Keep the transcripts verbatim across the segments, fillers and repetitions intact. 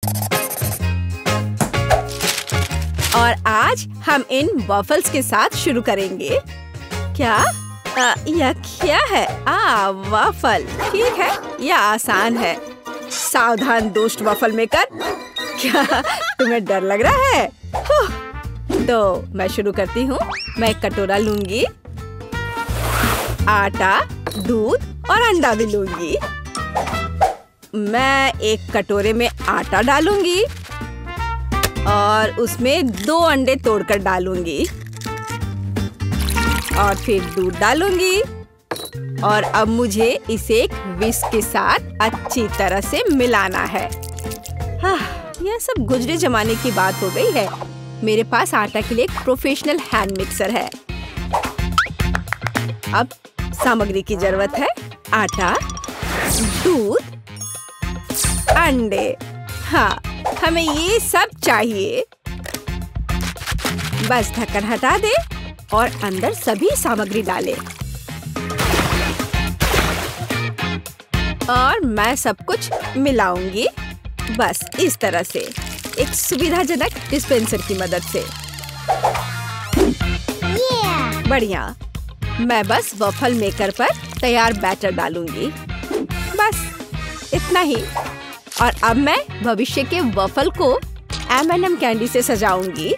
और आज हम इन वॉफल्स के साथ शुरू करेंगे। क्या आ, यह क्या है? आ, वॉफल। ठीक है, यह आसान है। सावधान दोस्त वॉफल मेकर। क्या तुम्हें डर लग रहा है? तो मैं शुरू करती हूँ। मैं एक कटोरा लूंगी, आटा, दूध और अंडा भी लूंगी। मैं एक कटोरे में आटा डालूंगी और उसमें दो अंडे तोड़कर डालूंगी और फिर दूध डालूंगी। और अब मुझे इसे एक विस्क के साथ अच्छी तरह से मिलाना है। हाँ, यह सब गुजरे जमाने की बात हो गई है। मेरे पास आटा के लिए एक प्रोफेशनल हैंड मिक्सर है। अब सामग्री की जरूरत है। आटा, दूध, अंडे। हाँ, हमें ये सब चाहिए। बस ढक्कन हटा दे और अंदर सभी सामग्री डाले। और मैं सब कुछ मिलाऊंगी, बस इस तरह से, एक सुविधाजनक डिस्पेंसर की मदद से। yeah! बढ़िया। मैं बस वॉफल मेकर पर तैयार बैटर डालूंगी, बस इतना ही। और अब मैं भविष्य के वॉफल को एम एंड एम कैंडी से सजाऊंगी।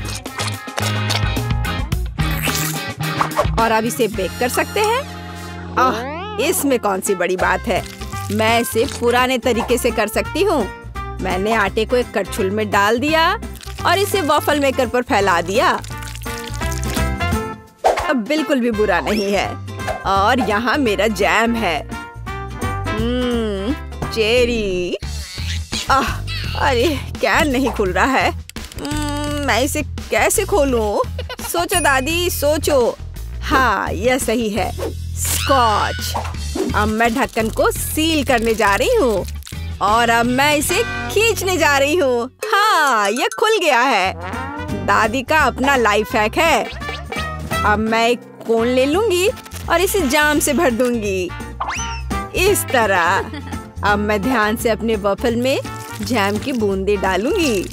और अब इसे बेक कर सकते हैं। आह, इसमें कौन सी बड़ी बात है। मैं इसे पुराने तरीके से कर सकती हूँ। मैंने आटे को एक कड़छुल में डाल दिया और इसे वॉफल मेकर पर फैला दिया। अब बिल्कुल भी बुरा नहीं है। और यहाँ मेरा जैम है। हम्म, चेरी। आह, अरे कैन नहीं खुल रहा है। hmm, मैं इसे कैसे खोलूं? सोचो दादी, सोचो। हाँ, यह सही है, स्कॉच। अब मैं ढक्कन को सील करने जा रही हूँ और अब मैं इसे खींचने जा रही हूँ। हाँ, यह खुल गया है। दादी का अपना लाइफ हैक है। अब मैं एक कोन ले लूंगी और इसे जाम से भर दूंगी, इस तरह। अब मैं ध्यान से अपने वॉफल में जैम की बूंदें डालूंगी।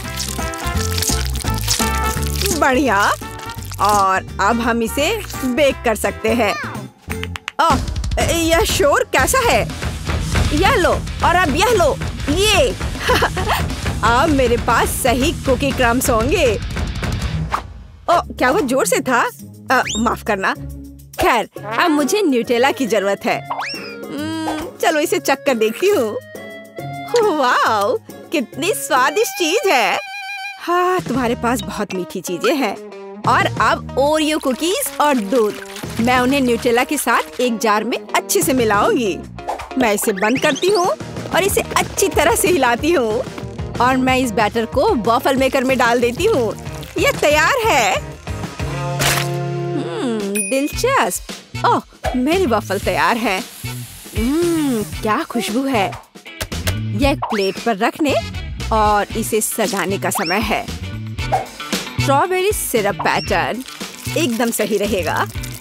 बढ़िया। और अब हम इसे बेक कर सकते हैं। ओह, यह शोर कैसा है? यह लो और अब यह लो, ये। अब मेरे पास सही कुकी क्रम्स होंगे। ओह, क्या वो जोर से था? आ, माफ करना। खैर, अब मुझे न्यूटेला की जरूरत है। चलो इसे चख कर देखती हूँ। वाओ, कितनी स्वादिष्ट चीज है। हाँ, तुम्हारे पास बहुत मीठी चीजें हैं। और अब ओरियो कुकीज और दूध। मैं उन्हें न्यूटेला के साथ एक जार में अच्छे से मिलाऊंगी। मैं इसे बंद करती हूँ और इसे अच्छी तरह से हिलाती हूँ। और मैं इस बैटर को वॉफल मेकर में डाल देती हूँ। यह तैयार है। हम्म, दिलचस्प। ओह, मेरी वॉफल तैयार है। हम्म, क्या खुशबू है। यह एक प्लेट पर रखने और इसे सजाने का समय है। स्ट्रॉबेरी सिरप पैटर्न एकदम सही रहेगा।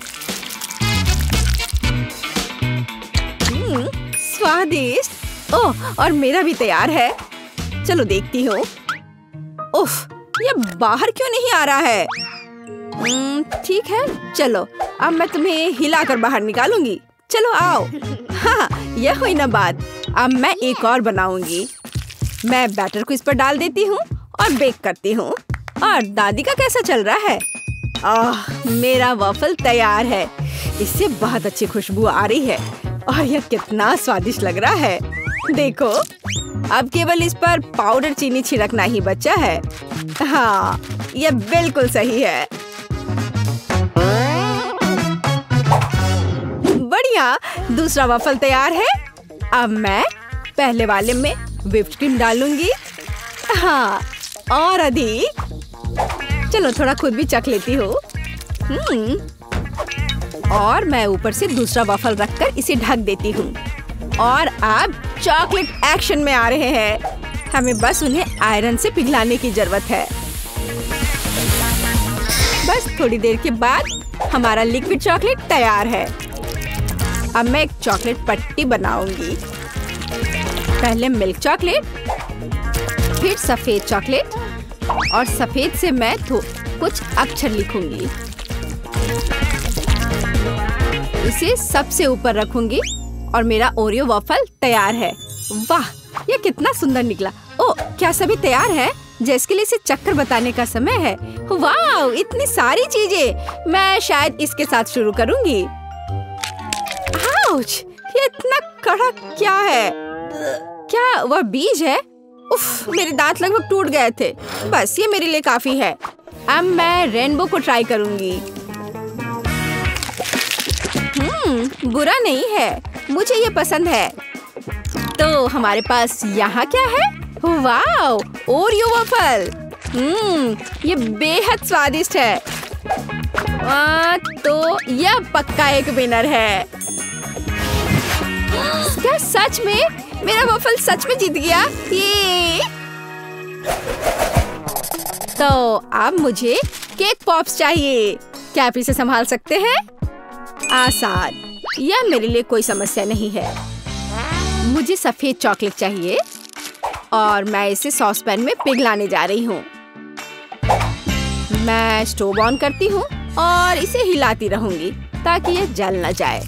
हम्म, स्वादिष्ट। ओह, और मेरा भी तैयार है। चलो देखती हूँ। उफ, ये बाहर क्यों नहीं आ रहा है? हम्म, ठीक है, चलो अब मैं तुम्हें हिलाकर बाहर निकालूंगी। चलो आओ। हाँ, यह हुई ना बात। अब मैं एक और बनाऊंगी। मैं बैटर को इस पर डाल देती हूँ और बेक करती हूँ। और दादी का कैसा चल रहा है? आह, मेरा वॉफल तैयार है। इससे बहुत अच्छी खुशबू आ रही है और यह कितना स्वादिष्ट लग रहा है। देखो, अब केवल इस पर पाउडर चीनी छिड़कना ही बचा है। हाँ, यह बिल्कुल सही है। बढ़िया, दूसरा वॉफल तैयार है। अब मैं पहले वाले में व्हिप्ड क्रीम डालूंगी। हाँ, और अधिक। चलो थोड़ा खुद भी चख लेती हूँ। हम्म, और मैं ऊपर से दूसरा वॉफल रखकर इसे ढक देती हूँ। और अब चॉकलेट एक्शन में आ रहे हैं। हमें बस उन्हें आयरन से पिघलाने की जरूरत है। बस थोड़ी देर के बाद हमारा लिक्विड चॉकलेट तैयार है। अब मैं एक चॉकलेट पट्टी बनाऊंगी। पहले मिल्क चॉकलेट, फिर सफेद चॉकलेट और सफेद से मैं तो कुछ अक्षर लिखूंगी। इसे सबसे ऊपर रखूंगी और मेरा ओरियो वॉफल तैयार है। वाह, ये कितना सुंदर निकला। ओ, क्या सभी तैयार है? जिसके लिए इसे चक्कर बताने का समय है। वाह, इतनी सारी चीजें। मैं शायद इसके साथ शुरू करूंगी। आउच, ये इतना कड़क क्या है? क्या वह बीज है? उफ, मेरे दांत लगभग टूट गए थे। बस ये मेरे लिए काफी है। अब मैं रेनबो को ट्राई करूंगी। हम्म, बुरा नहीं है, मुझे ये पसंद है। तो हमारे पास यहाँ क्या है? वाह, ओरियो वॉफल। हम्म, ये बेहद स्वादिष्ट है। आ, तो यह पक्का एक विनर है। क्या सच में? मेरा वॉफल सच में जीत गया। ये तो अब मुझे केक पॉप्स चाहिए। क्या आप इसे संभाल सकते हैं? आसान, यह मेरे लिए कोई समस्या नहीं है। मुझे सफेद चॉकलेट चाहिए और मैं इसे सॉस पैन में पिघलाने जा रही हूँ। मैं स्टोव ऑन करती हूँ और इसे हिलाती रहूंगी ताकि यह जल न जाए।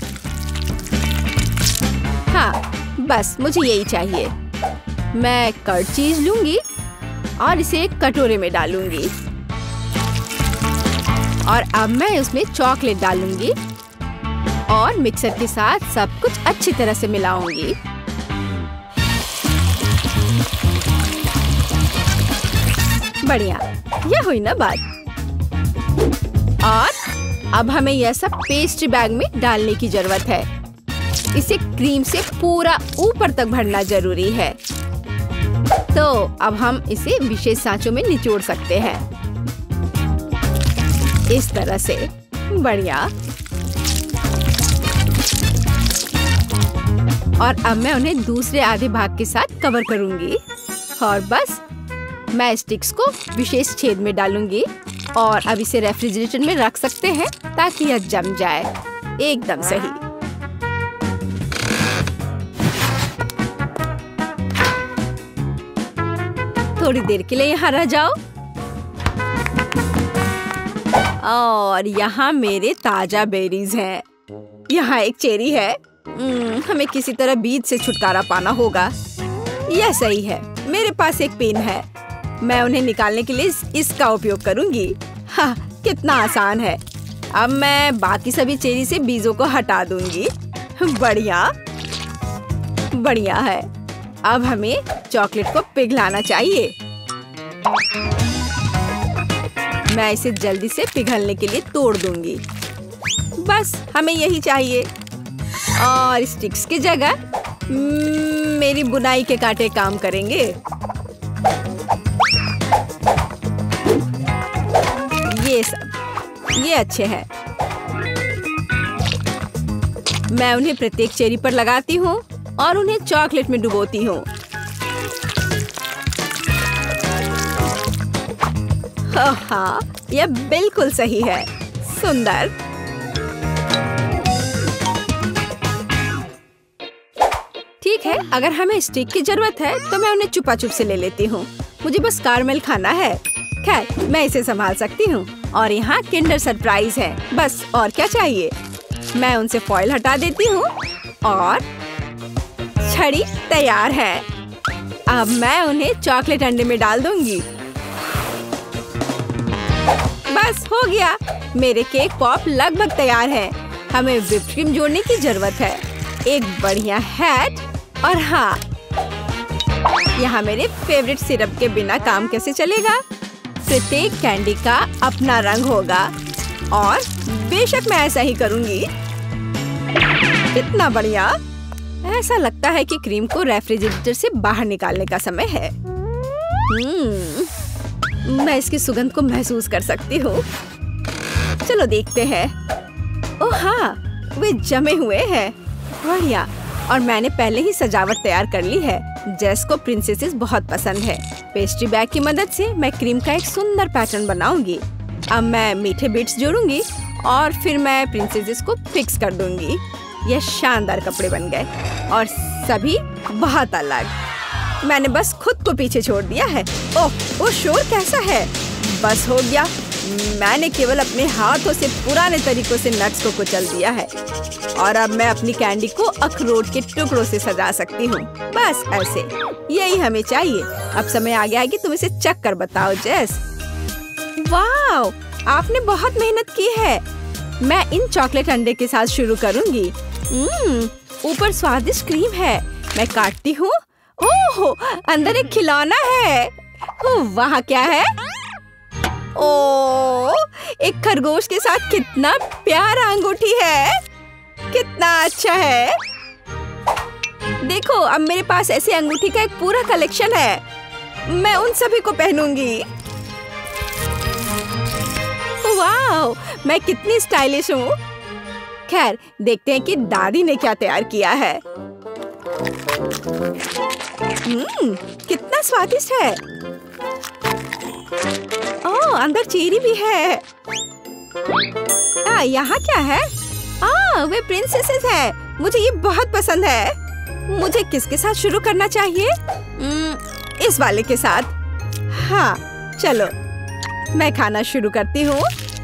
हाँ, बस मुझे यही चाहिए। मैं कर्ड चीज लूंगी और इसे एक कटोरे में डालूंगी और अब मैं उसमें चॉकलेट डालूंगी और मिक्सर के साथ सब कुछ अच्छी तरह से मिलाऊंगी। बढ़िया, यह हुई ना बात। और अब हमें यह सब पेस्ट्री बैग में डालने की जरूरत है। इसे क्रीम से पूरा ऊपर तक भरना जरूरी है। तो अब हम इसे विशेष सांचों में निचोड़ सकते हैं, इस तरह से। बढ़िया। और अब मैं उन्हें दूसरे आधे भाग के साथ कवर करूंगी और बस मैं स्टिक्स को विशेष छेद में डालूंगी और अब इसे रेफ्रिजरेटर में रख सकते हैं ताकि यह जम जाए। एकदम सही। थोड़ी देर के लिए यहाँ रह जाओ। और यहाँ मेरे ताजा बेरीज हैं। यहाँ एक चेरी है। हमें किसी तरह बीज से छुटकारा पाना होगा। यह सही है। मेरे पास एक पेन है। मैं उन्हें निकालने के लिए इसका उपयोग करूंगी। हाँ, कितना आसान है। अब मैं बाकी सभी चेरी से बीजों को हटा दूंगी। बढ़िया बढ़िया है। अब हमें चॉकलेट को पिघलाना चाहिए। मैं इसे जल्दी से पिघलने के लिए तोड़ दूंगी। बस हमें यही चाहिए। और स्टिक्स की जगह मेरी बुनाई के कांटे काम करेंगे। ये सब ये अच्छे हैं। मैं उन्हें प्रत्येक चेरी पर लगाती हूँ और उन्हें चॉकलेट में डुबोती हूँ। हाँ, यह बिल्कुल सही है। सुंदर। ठीक है, अगर हमें स्टिक की जरूरत है तो मैं उन्हें छुपा छुप से ले लेती हूँ। मुझे बस कारमेल खाना है। खैर, मैं इसे संभाल सकती हूँ। और यहाँ किंडर सरप्राइज है। बस और क्या चाहिए। मैं उनसे फॉइल हटा देती हूँ और छड़ी तैयार है। अब मैं उन्हें चॉकलेट अंडे में डाल दूंगी। बस हो गया। मेरे केक पॉप लगभग तैयार है। हमें व्हिप्ड क्रीम जोड़ने की जरूरत है, एक बढ़िया हैट और हाँ, यहाँ मेरे फेवरेट सिरप के बिना काम कैसे चलेगा। प्रत्येक कैंडी का अपना रंग होगा और बेशक मैं ऐसा ही करूँगी। इतना बढ़िया। ऐसा लगता है कि क्रीम को रेफ्रिजरेटर से बाहर निकालने का समय है। हम्म, मैं इसकी सुगंध को महसूस कर सकती हूँ। चलो देखते हैं। ओह हाँ, वे जमे हुए हैं। बढ़िया। और मैंने पहले ही सजावट तैयार कर ली है। जेस को प्रिंसेसेस बहुत पसंद है। पेस्ट्री बैग की मदद से मैं क्रीम का एक सुंदर पैटर्न बनाऊंगी। अब मैं मीठे बिट्स जोड़ूंगी और फिर मैं प्रिंसेसेस को फिक्स कर दूंगी। यह शानदार कपड़े बन गए और सभी बहुत अलग। मैंने बस खुद को पीछे छोड़ दिया है। ओह, वो शोर कैसा है? बस हो गया। मैंने केवल अपने हाथों से पुराने तरीकों से नट्स को कुचल दिया है और अब मैं अपनी कैंडी को अखरोट के टुकड़ों से सजा सकती हूँ। बस ऐसे, यही हमें चाहिए। अब समय आ गया है कि तुम इसे चख कर बताओ जेस। वाह, आपने बहुत मेहनत की है। मैं इन चॉकलेट अंडे के साथ शुरू करूंगी। हम्म, ऊपर स्वादिष्ट क्रीम है। मैं काटती हूँ। ओह, अंदर एक खिलौना है। वहाँ क्या है? ओह, एक खरगोश के साथ कितना प्यारा अंगूठी है। कितना अच्छा है। देखो, अब मेरे पास ऐसे अंगूठी का एक पूरा कलेक्शन है। मैं उन सभी को पहनूंगी। वाह, मैं कितनी स्टाइलिश हूँ। खैर, देखते हैं कि दादी ने क्या तैयार किया है। हम्म, कितना स्वादिष्ट है। ओह, अंदर चेरी भी है। आ, यहाँ क्या है? आ, वे प्रिंसेसेस हैं। मुझे ये बहुत पसंद है। मुझे किसके साथ शुरू करना चाहिए? इस वाले के साथ। हाँ, चलो मैं खाना शुरू करती हूँ।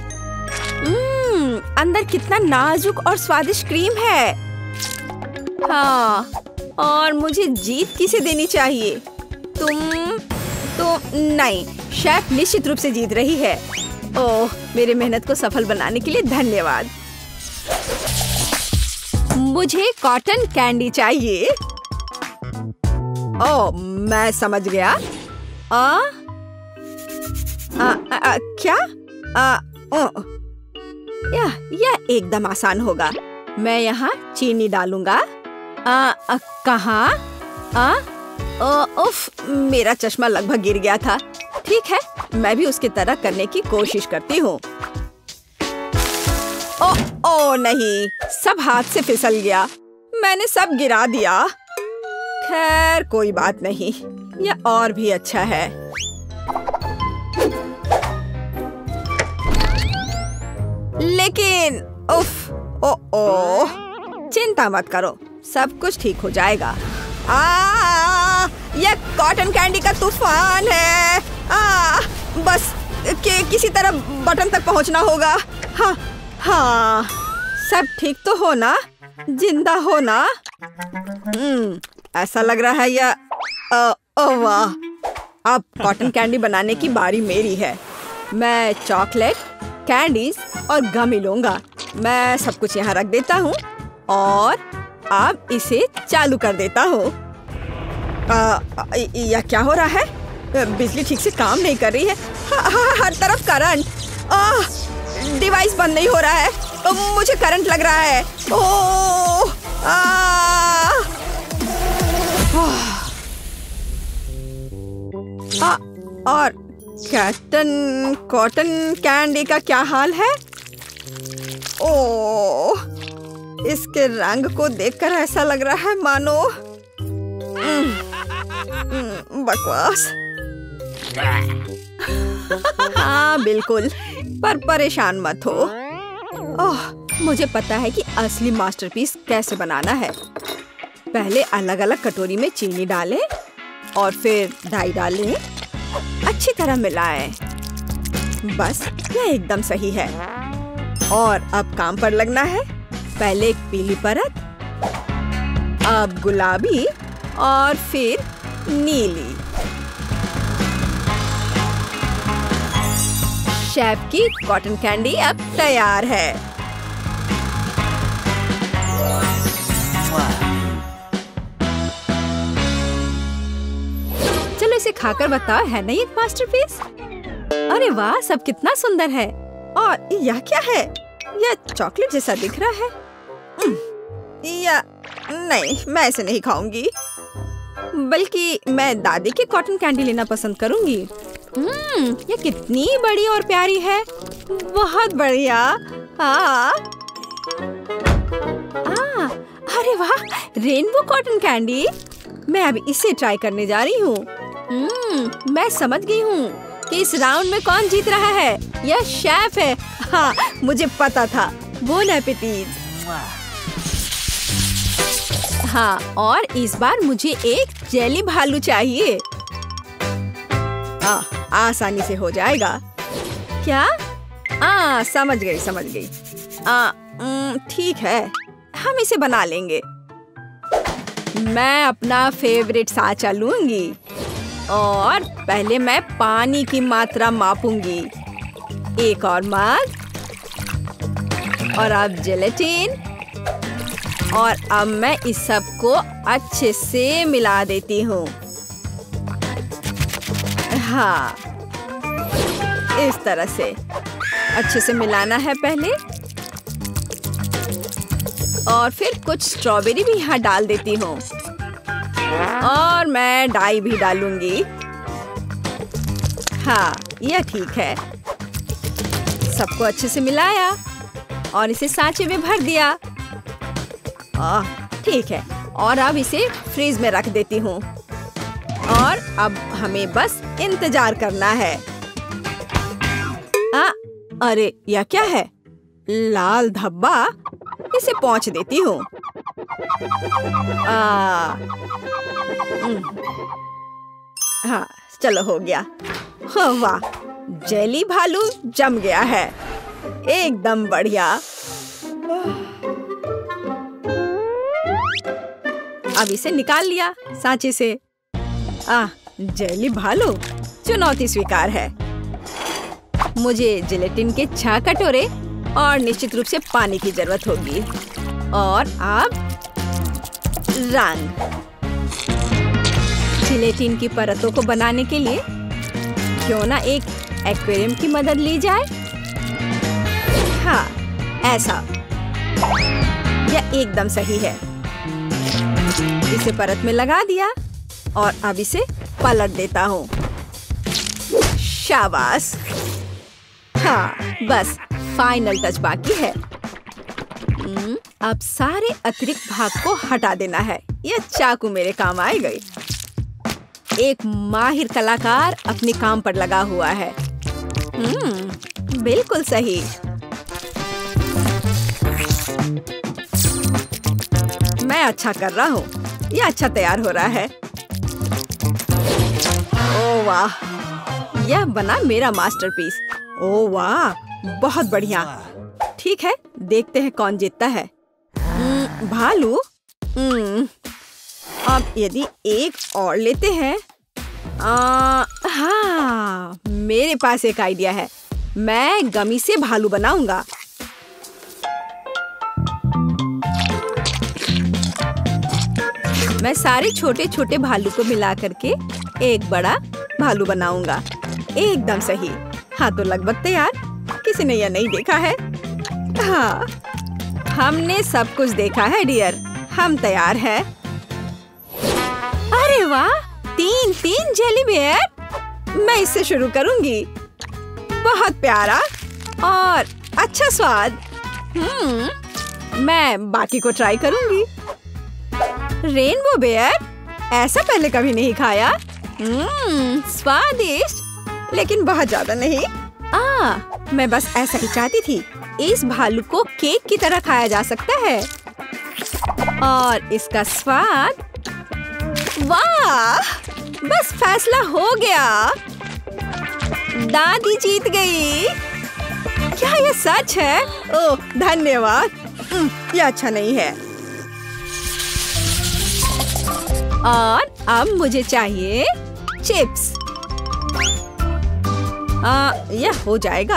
अंदर कितना नाजुक और स्वादिष्ट क्रीम है। हाँ, और मुझे जीत किसे देनी चाहिए? तुम तो नहीं, शेफ निश्चित रूप से जीत रही है। ओह, मेरे मेहनत को सफल बनाने के लिए धन्यवाद। मुझे कॉटन कैंडी चाहिए। ओह, मैं समझ गया। आ, आ, आ, आ क्या? आ, ओ, यह यह एकदम आसान होगा। मैं यहाँ चीनी डालूंगा। आ, आ, कहाँ? आ, उफ, मेरा चश्मा लगभग गिर गया था। ठीक है, मैं भी उसकी तरह करने की कोशिश करती हूँ। ओ, ओ नहीं, सब हाथ से फिसल गया। मैंने सब गिरा दिया। खैर, कोई बात नहीं, यह और भी अच्छा है। लेकिन उफ, ओ ओ, चिंता मत करो, सब कुछ ठीक हो जाएगा। आ, यह कॉटन कैंडी का तूफान है। आ, बस कि किसी तरह बटन तक पहुंचना होगा। हाँ हाँ, सब ठीक तो हो ना? जिंदा हो ना? हम्म, ऐसा लग रहा है यह। ओह वाह, अब कॉटन कैंडी बनाने की बारी मेरी है। मैं चॉकलेट, कैंडीज और गम लूंगा। मैं सब कुछ यहाँ रख देता हूँ और अब इसे चालू कर देता हूँ। यह क्या हो रहा है? बिजली ठीक से काम नहीं कर रही है। हा, हा, हर तरफ करंट। आह, डिवाइस बंद नहीं हो रहा है। मुझे करंट लग रहा है। ओह, आ, आ, और कॉटन कॉटन कैंडी का क्या हाल है? ओह, इसके रंग को देखकर ऐसा लग रहा है मानो बकवास। हाँ बिल्कुल, पर परेशान मत हो। ओह, मुझे पता है कि असली मास्टरपीस कैसे बनाना है। पहले अलग अलग कटोरी में चीनी डालें और फिर डाई डालें। अच्छी तरह मिलाएं। बस यह एकदम सही है। और अब काम पर लगना है। पहले एक पीली परत, अब गुलाबी और फिर नीली। शेफ की कॉटन कैंडी अब तैयार है। चलो इसे खाकर बताओ, है ना ये एक मास्टरपीस? अरे वाह, सब कितना सुंदर है। और यह क्या है? यह चॉकलेट जैसा दिख रहा है। या नहीं, मैं ऐसे नहीं खाऊंगी, बल्कि मैं दादी की कॉटन कैंडी लेना पसंद करूंगी। हम्म, ये कितनी बड़ी और प्यारी है। बहुत बढ़िया। हाँ, आ, अरे वाह, रेनबो कॉटन कैंडी। मैं अब इसे ट्राई करने जा रही हूँ। हम्म, मैं समझ गई हूँ कि इस राउंड में कौन जीत रहा है। यह शेफ है। हाँ, मुझे पता था। Bon appetit. हाँ, और इस बार मुझे एक जेली भालू चाहिए। आ, आसानी से हो जाएगा। क्या? आ, समझ गई समझ गई। आ, ठीक है, हम इसे बना लेंगे। मैं अपना फेवरेट साँचा लूंगी और पहले मैं पानी की मात्रा मापूंगी। एक और मग और अब जेलेटिन, और अब मैं इस सब को अच्छे से मिला देती हूँ। हाँ, इस तरह से अच्छे से मिलाना है पहले, और फिर कुछ स्ट्रॉबेरी भी यहाँ डाल देती हूँ, और मैं डाई भी डालूंगी। हाँ, यह ठीक है। सबको अच्छे से मिलाया और इसे सांचे में भर दिया। आह, ठीक है, और अब इसे फ्रीज में रख देती हूँ, और अब हमें बस इंतजार करना है। आ, अरे यह क्या है? लाल धब्बा, इसे पोंछ देती हूँ। हाँ, चलो हो गया। हाँ, वाह, जेली भालू जम गया है, एकदम बढ़िया। अब इसे निकाल लिया सांचे से। आह, जेली भालू, चुनौती स्वीकार है। मुझे जिलेटिन के छह कटोरे और निश्चित रूप से पानी की जरूरत होगी। और अब रंग। जिलेटिन की परतों को बनाने के लिए क्यों ना एक एक्वेरियम की मदद ली जाए। हाँ, ऐसा, यह एकदम सही है। इसे परत में लगा दिया और अब इसे पलट देता हूँ। शाबाश। हाँ, बस फाइनल टच बाकी है। अब सारे अतिरिक्त भाग को हटा देना है। यह चाकू मेरे काम आएगा। एक माहिर कलाकार अपने काम पर लगा हुआ है। हम्म, बिल्कुल सही। मैं अच्छा कर रहा हूँ। यह अच्छा तैयार हो रहा है। ओह वाह, यह बना मेरा मास्टरपीस। ओह वाह, बहुत बढ़िया। ठीक है, देखते हैं कौन जीतता है। भालू। अब यदि एक और लेते हैं। आ, हाँ, मेरे पास एक आइडिया है। मैं गमी से भालू बनाऊंगा। मैं सारे छोटे छोटे भालू को मिला करके एक बड़ा भालू बनाऊंगा। एकदम सही। हाँ, तो लगभग तैयार। किसी ने यह नहीं देखा है। हाँ, हमने सब कुछ देखा है डियर। हम तैयार हैं। अरे वाह, तीन तीन जेली बेयर। मैं इससे शुरू करूंगी। बहुत प्यारा और अच्छा स्वाद। हम्म, मैं बाकी को ट्राई करूंगी। रेनबो बेयर, ऐसा पहले कभी नहीं खाया। हम्म, स्वादिष्ट, लेकिन बहुत ज्यादा नहीं। आ, मैं बस ऐसा ही चाहती थी। इस भालू को केक की तरह खाया जा सकता है, और इसका स्वाद, वाह, बस फैसला हो गया। दादी जीत गई। क्या यह सच है? ओह, धन्यवाद। यह अच्छा नहीं है। और अब मुझे चाहिए चिप्स। आ, यह हो जाएगा।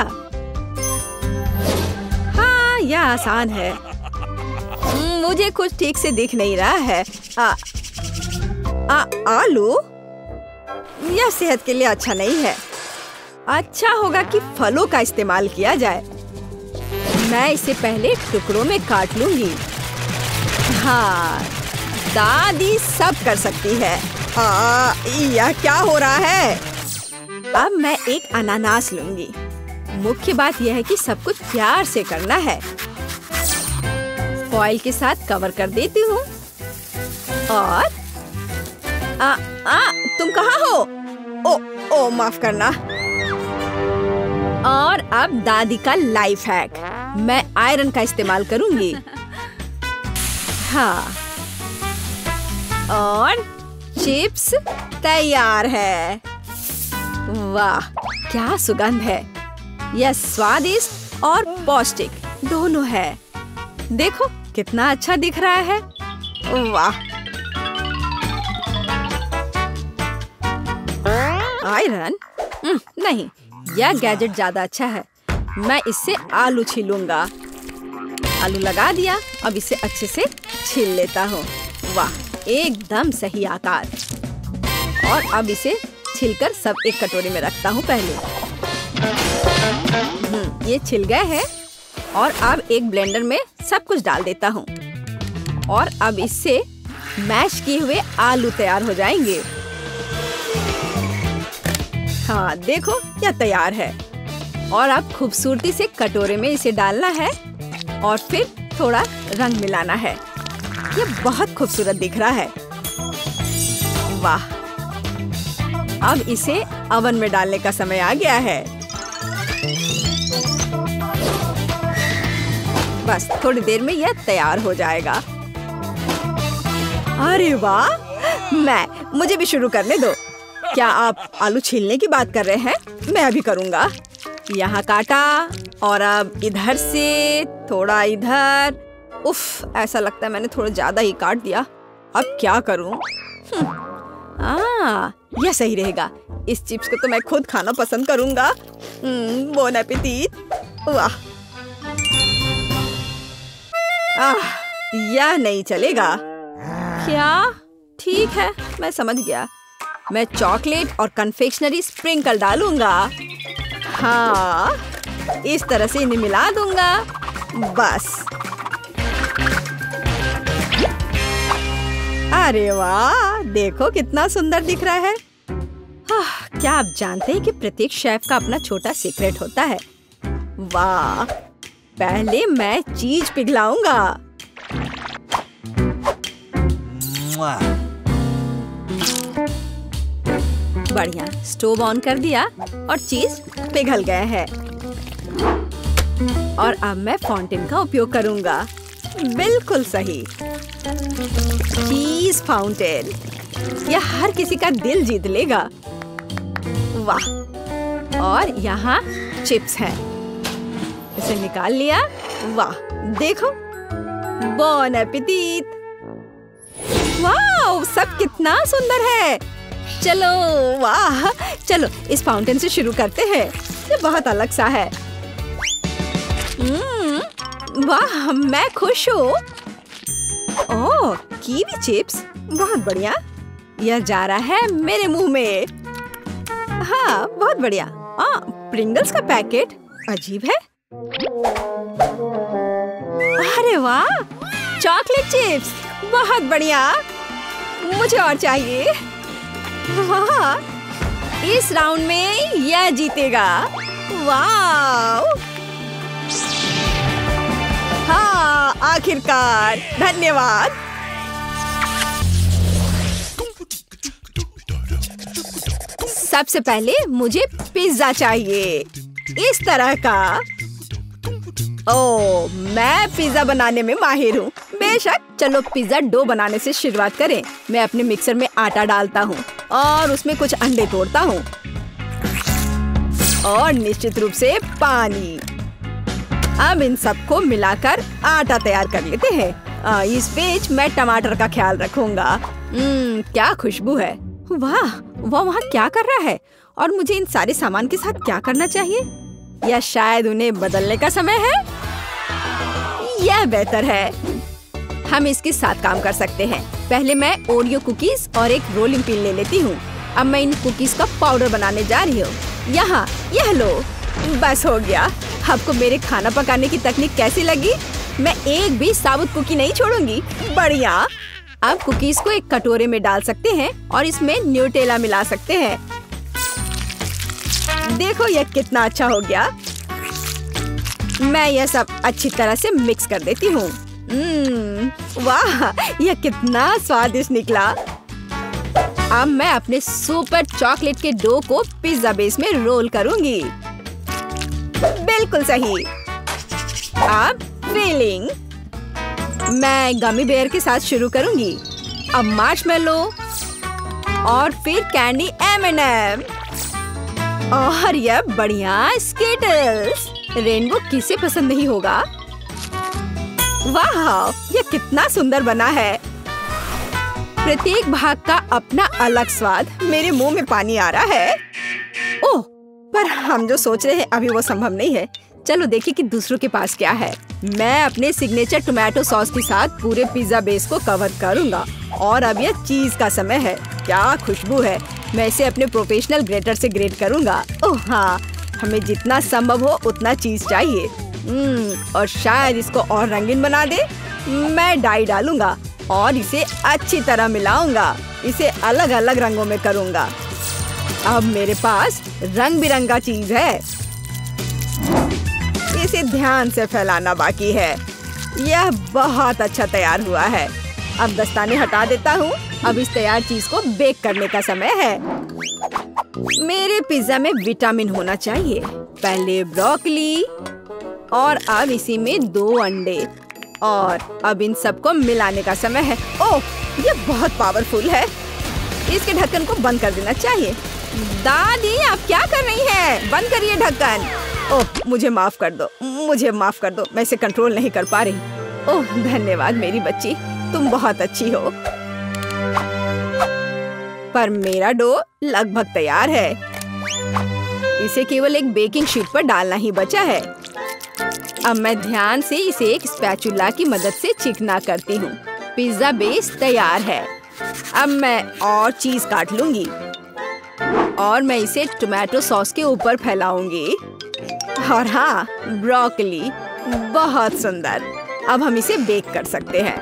हाँ, यह आसान है। मुझे कुछ ठीक से दिख नहीं रहा है। आ, आ, आलू, यह सेहत के लिए अच्छा नहीं है। अच्छा होगा कि फलों का इस्तेमाल किया जाए। मैं इसे पहले टुकड़ों में काट लूंगी। हाँ, दादी सब कर सकती है। आ, यह क्या हो रहा है? अब मैं एक अनानास लूंगी। मुख्य बात यह है कि सब कुछ प्यार से करना है। फॉइल के साथ कवर कर देती हूँ। और आ, आ, तुम कहाँ हो? ओ, ओ, माफ करना। और अब दादी का लाइफ हैक। मैं आयरन का इस्तेमाल करूंगी। हाँ, और चिप्स तैयार है। वाह, क्या सुगंध है। यह स्वादिष्ट और पौष्टिक दोनों है। देखो कितना अच्छा दिख रहा है। वाह, आयरन नहीं, यह गैजेट ज्यादा अच्छा है। मैं इससे आलू छीलूंगा। आलू लगा दिया, अब इसे अच्छे से छील लेता हूँ। वाह, एकदम सही आकार। और अब इसे छीलकर सब एक कटोरी में रखता हूँ पहले। हम्म, ये छिल गए हैं। और अब एक ब्लेंडर में सब कुछ डाल देता हूँ। और अब इससे मैश किए हुए आलू तैयार हो जाएंगे। हाँ देखो, यह तैयार है। और अब खूबसूरती से कटोरे में इसे डालना है और फिर थोड़ा रंग मिलाना है। यह बहुत खूबसूरत दिख रहा है। वाह, अब इसे ओवन में डालने का समय आ गया है। बस थोड़ी देर में यह तैयार हो जाएगा। अरे वाह, मैं मुझे भी शुरू करने दो। क्या आप आलू छीलने की बात कर रहे हैं? मैं अभी करूंगा। यहाँ काटा और अब इधर से थोड़ा इधर। उफ, ऐसा लगता है मैंने थोड़ा ज्यादा ही काट दिया। अब क्या करूं? आ, यह सही रहेगा। इस चिप्स को तो मैं खुद खाना पसंद करूंगा। Bon appetit. वाह, आह, यह नहीं चलेगा। क्या? ठीक है, मैं समझ गया। मैं चॉकलेट और कन्फेक्शनरी स्प्रिंकल डालूंगा। हाँ, इस तरह से इन्हें मिला दूंगा। बस। अरे वाह, देखो कितना सुंदर दिख रहा है। हाँ, क्या आप जानते हैं कि प्रत्येक शेफ का अपना छोटा सीक्रेट होता है? वाह, पहले मैं चीज पिघलाऊंगा। बढ़िया, स्टोव ऑन कर दिया और चीज पिघल गए हैं। और अब मैं फाउंटेन का उपयोग करूंगा। बिल्कुल सही, चीज फाउंटेन। यह हर किसी का दिल जीत लेगा। वाह, और यहाँ चिप्स हैं। इसे निकाल लिया। वाह, देखो, बॉन एपेटीट। वाह, सब कितना सुंदर है। चलो, वाह, चलो इस फाउंटेन से शुरू करते हैं। ये बहुत अलग सा है। वाह, मैं खुश हूँ। ओह, कीवी चिप्स, बहुत बढ़िया। यह जा रहा है मेरे मुंह में। हाँ, बहुत बढ़िया। आ, प्रिंगल्स का पैकेट, अजीब है। अरे वाह, चॉकलेट चिप्स, बहुत बढ़िया। मुझे और चाहिए। वाह, इस राउंड में यह जीतेगा। वाह, हाँ, आखिरकार, धन्यवाद। सबसे पहले मुझे पिज्जा चाहिए, इस तरह का। ओह, मैं पिज्जा बनाने में माहिर हूँ। बेशक, चलो पिज्जा डो बनाने से शुरुआत करें। मैं अपने मिक्सर में आटा डालता हूँ और उसमें कुछ अंडे तोड़ता हूँ और निश्चित रूप से पानी। अब इन सबको मिलाकर आटा तैयार कर लेते हैं। आ, इस बीच मैं टमाटर का ख्याल रखूंगा। हम्म, क्या खुशबू है। वाह, वह वहाँ क्या कर रहा है और मुझे इन सारे सामान के साथ क्या करना चाहिए? या शायद उन्हें बदलने का समय है? यह बेहतर है। हम इसके साथ काम कर सकते हैं। पहले मैं ओरियो कुकीज और एक रोलिंग पिन ले लेती हूँ। अब मैं इन कुकीज का पाउडर बनाने जा रही हूँ। यहाँ, यह लो। बस हो गया। आपको मेरे खाना पकाने की तकनीक कैसी लगी? मैं एक भी साबुत कुकी नहीं छोड़ूंगी। बढ़िया। अब कुकीज को एक कटोरे में डाल सकते हैं और इसमें न्यूटेला मिला सकते हैं। देखो यह कितना अच्छा हो गया। मैं यह सब अच्छी तरह से मिक्स कर देती हूँ। वाह, यह कितना स्वादिष्ट निकला। अब मैं अपने सुपर चॉकलेट के डो को पिज्जा बेस में रोल करूंगी। बिल्कुल सही। अब फिलिंग मैं गमी बेयर के साथ शुरू करूंगी। अब मार्शमेलो और फिर कैंडी एम एंड एम और यह बढ़िया स्किटल्स। रेनबो किसे पसंद नहीं होगा? वाह, यह कितना सुंदर बना है। प्रत्येक भाग का अपना अलग स्वाद। मेरे मुंह में पानी आ रहा है। ओह, पर हम जो सोच रहे हैं अभी वो संभव नहीं है। चलो देखिए कि दूसरों के पास क्या है। मैं अपने सिग्नेचर टोमेटो सॉस के साथ पूरे पिज्जा बेस को कवर करूंगा। और अब यह चीज का समय है। क्या खुशबू है। मैं इसे अपने प्रोफेशनल ग्रेटर से ग्रेट करूंगा। ओह हाँ, हमें जितना संभव हो उतना चीज चाहिए। हम्म, और शायद इसको और रंगीन बना दे। मैं डाई डालूंगा और इसे अच्छी तरह मिलाऊंगा। इसे अलग अलग रंगों में करूंगा। अब मेरे पास रंग बिरंगा चीज है। इसे ध्यान से फैलाना बाकी है। यह बहुत अच्छा तैयार हुआ है। अब दस्ताने हटा देता हूँ। अब इस तैयार चीज को बेक करने का समय है। मेरे पिज्जा में विटामिन होना चाहिए। पहले ब्रोकली और अब इसी में दो अंडे और अब इन सबको मिलाने का समय है। ओह, ये बहुत पावरफुल है। इसके ढक्कन को बंद कर देना चाहिए। दादी, आप क्या कर रही हैं? बंद करिए ढक्कन। ओह, मुझे माफ कर दो, मुझे माफ कर दो। मैं इसे कंट्रोल नहीं कर पा रही। ओह, धन्यवाद मेरी बच्ची, तुम बहुत अच्छी हो। पर मेरा डो लगभग तैयार है। इसे केवल एक बेकिंग शीट पर डालना ही बचा है। अब मैं ध्यान से इसे एक स्पैचुला की मदद से चिकना करती हूँ। पिज्जा बेस तैयार है। अब मैं और चीज काट लूंगी और मैं इसे टोमेटो सॉस के ऊपर फैलाऊंगी। और हाँ, ब्रोकली, बहुत सुंदर। अब हम इसे बेक कर सकते हैं।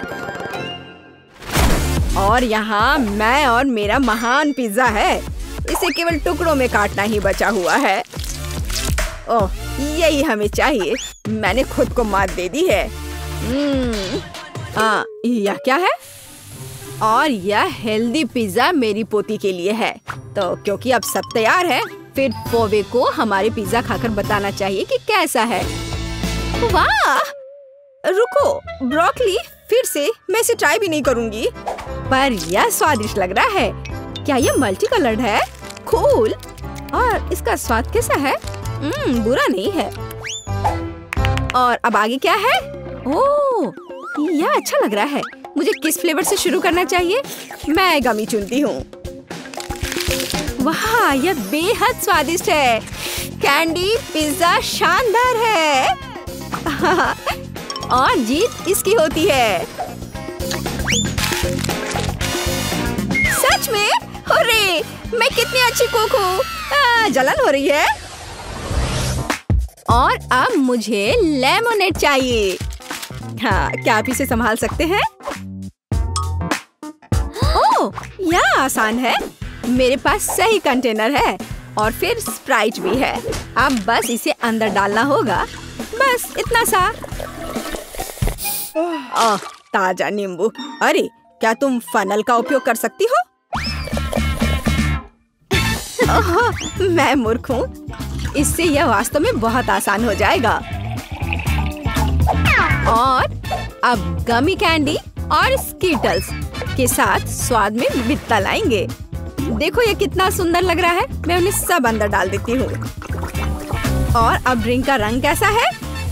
और यहाँ मैं और मेरा महान पिज्जा है। इसे केवल टुकड़ों में काटना ही बचा हुआ है। ओह, यही हमें चाहिए। मैंने खुद को मात दे दी है। हम्म, हाँ, यह क्या है? और यह हेल्दी पिज्जा मेरी पोती के लिए है। तो क्योंकि अब सब तैयार है, फिर फोवे को हमारे पिज्जा खाकर बताना चाहिए कि कैसा है। वाह! रुको, ब्रोकली, फिर से मैं इसे ट्राई भी नहीं करूंगी। पर यह स्वादिष्ट लग रहा है। क्या यह मल्टी कलर्ड है? कूल। और इसका स्वाद कैसा है? हम्म, बुरा नहीं है। और अब आगे क्या है? ओह, यह अच्छा लग रहा है। मुझे किस फ्लेवर से शुरू करना चाहिए? मैं गमी चुनती हूँ। वाह, यह बेहद स्वादिष्ट है। कैंडी पिज्जा शानदार है। और जीत इसकी होती है। सच में? अरे, मैं कितनी अच्छी कुक हूँ। जलन हो रही है। और अब मुझे लेमोनेड चाहिए। हाँ, क्या आप इसे संभाल सकते हैं? ओह, यह आसान है। मेरे पास सही कंटेनर है और फिर स्प्राइट भी है। अब बस इसे अंदर डालना होगा। बस इतना सा। ओह, ताजा नींबू। अरे, क्या तुम फनल का उपयोग कर सकती हो? ओह, मैं मूर्ख हूँ। इससे यह वास्तव में बहुत आसान हो जाएगा। और अब गमी कैंडी और स्किटल्स के साथ स्वाद में विविधता लाएंगे। देखो ये कितना सुंदर लग रहा है। मैं उन्हें सब अंदर डाल देती हूँ। और अब ड्रिंक का रंग कैसा है?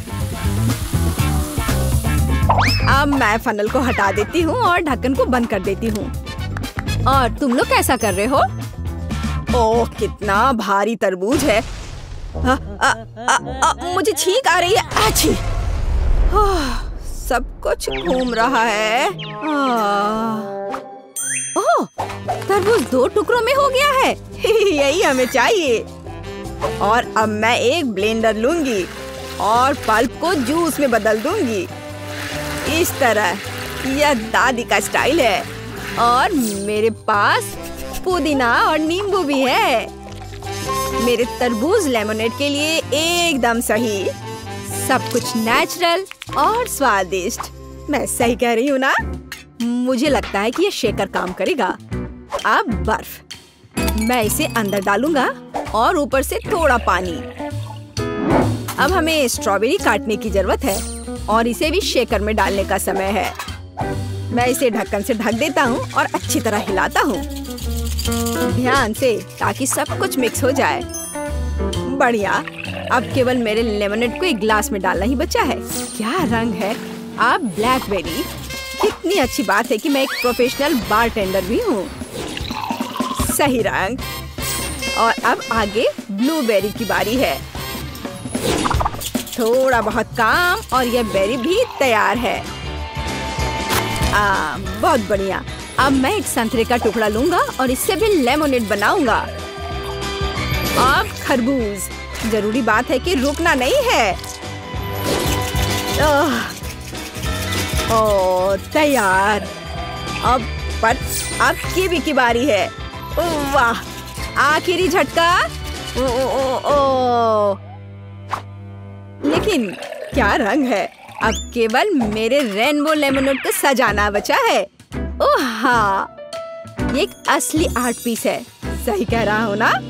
अब मैं फनल को हटा देती हूँ और ढक्कन को बंद कर देती हूँ। और तुम लोग कैसा कर रहे हो? ओह, कितना भारी तरबूज है। आ, आ, आ, आ, मुझे छींक आ रही है। आछी। सब कुछ घूम रहा है। ओह, तरबूज दो टुकड़ों में हो गया है। यही हमें चाहिए। और अब मैं एक ब्लेंडर लूंगी और पल्प को जूस में बदल दूंगी। इस तरह। यह दादी का स्टाइल है। और मेरे पास पुदीना और नींबू भी है। मेरे तरबूज लेमोनेड के लिए एकदम सही। सब कुछ नेचुरल और स्वादिष्ट। मैं सही कह रही हूँ ना? मुझे लगता है कि ये शेकर काम करेगा। अब बर्फ। मैं इसे अंदर डालूंगा और ऊपर से थोड़ा पानी। अब हमें स्ट्रॉबेरी काटने की जरूरत है और इसे भी शेकर में डालने का समय है। मैं इसे ढक्कन से ढक देता हूँ और अच्छी तरह हिलाता हूँ। ध्यान से, ताकि सब कुछ मिक्स हो जाए। बढ़िया। अब केवल मेरे लेमनेड को एक ग्लास में डालना ही बचा है। क्या रंग है! अब ब्लैकबेरी। कितनी अच्छी बात है कि मैं एक प्रोफेशनल बारटेंडर भी हूँ। सही रंग। और अब आगे ब्लूबेरी की बारी है। थोड़ा बहुत काम और यह बेरी भी तैयार है। आ, बहुत बढ़िया। अब मैं एक संतरे का टुकड़ा लूंगा और इससे भी लेमोनेड बनाऊंगा। अब खरबूज। जरूरी बात है कि रुकना नहीं है। ओ, तैयार। अब पर अब कीवी की बारी है। वाह, आखिरी झटका। ओ, ओ, ओ, ओ। लेकिन क्या रंग है! अब केवल मेरे रेनबो लेमनेड को सजाना बचा है। ओह हाँ, ये एक असली आर्ट पीस है। सही कह रहा हूँ ना?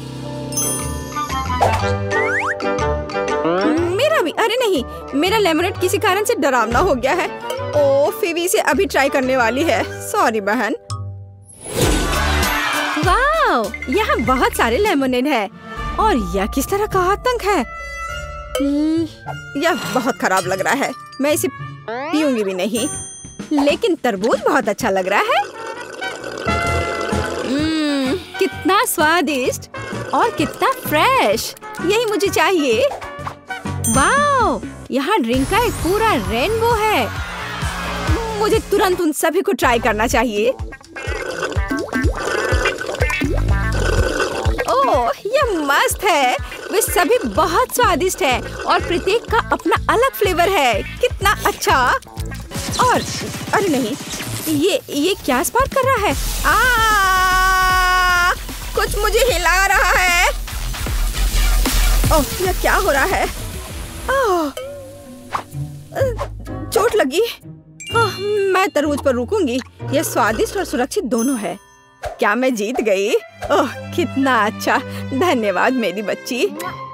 मेरा भी। अरे नहीं, मेरा लेमनेड किसी कारण से डरावना हो गया है। ओ, फिवी से अभी ट्राई करने वाली है। सॉरी बहन। वाह, यहाँ बहुत सारे लेमनेड है। और यह किस तरह का आतंक है! यह बहुत खराब लग रहा है। मैं इसे पीऊंगी भी नहीं। लेकिन तरबूज बहुत अच्छा लग रहा है। mm, कितना स्वादिष्ट और कितना फ्रेश। यही मुझे चाहिए। वाओ, यहाँ ड्रिंक का एक पूरा रेनबो है। मुझे तुरंत उन सभी को ट्राई करना चाहिए। ओह, यह मस्त है। वे सभी बहुत स्वादिष्ट है और प्रत्येक का अपना अलग फ्लेवर है। कितना अच्छा! और अरे नहीं, ये ये क्या स्पार्क कर रहा है? आ, कुछ मुझे हिला रहा है। ओह, यह क्या हो रहा है? ओह, चोट लगी। ओह, मैं तरबूज पर रुकूंगी। यह स्वादिष्ट और सुरक्षित दोनों है। क्या मैं जीत गई? ओह, कितना अच्छा। धन्यवाद मेरी बच्ची।